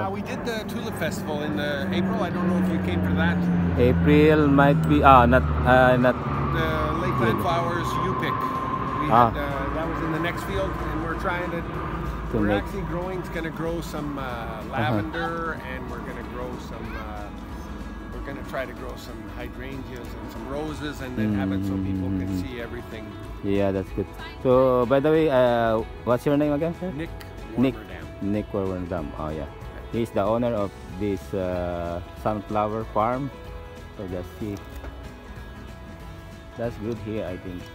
We did the Tulip Festival in April. I don't know if you came to that. April might be not The Lakeland Flowers U-Pick. We had, that was in the next field, and we're trying to. We're actually growing. It's going to grow some lavender, and we're going to grow some. We're going to try to grow some hydrangeas and some roses, and then have it so people can see everything. Yeah, that's good. So, by the way, what's your name again, sir? Nick Warmerdam. Oh yeah, he's the owner of this sunflower farm. So let's see. That's good here, I think.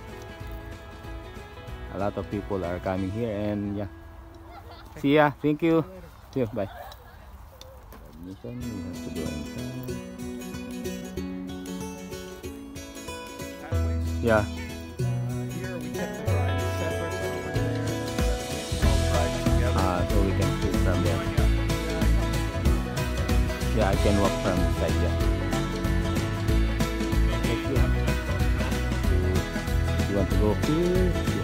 A lot of people are coming here, and yeah. See ya. Thank you. See you. Bye. Admission, we have to go inside. Yeah. Here we kept the drive separate over there. So we can shoot from there. Yeah, I can walk from the side. Yeah. You want to go here? Yeah.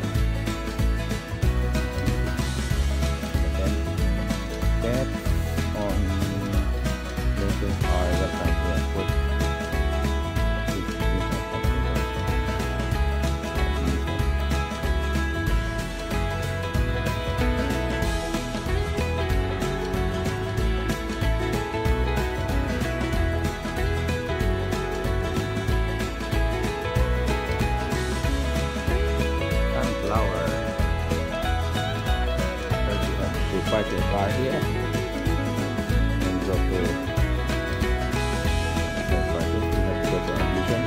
Tap on places or website to put. Sunflower. First you have to park your car here and go to the parking. You have to go to admission.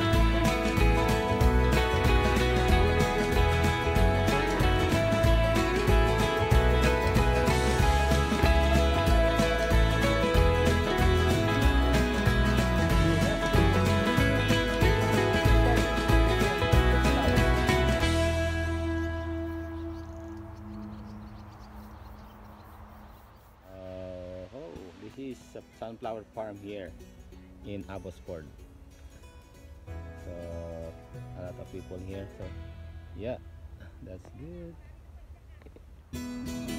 This is a sunflower farm here in Abbotsford. So a lot of people here. So yeah, that's good.